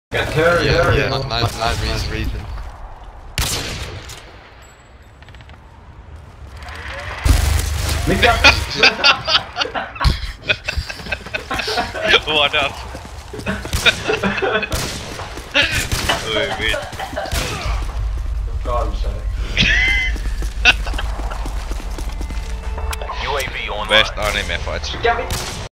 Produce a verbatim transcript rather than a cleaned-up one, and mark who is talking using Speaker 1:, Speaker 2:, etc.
Speaker 1: Get carry,
Speaker 2: Yeah,
Speaker 1: carry.
Speaker 2: yeah, not, not, not reason. reason.
Speaker 1: Mick up!
Speaker 3: What up? Oi, wait.
Speaker 1: God, sorry.
Speaker 3: U A V on. Best anime fights.
Speaker 1: Get me!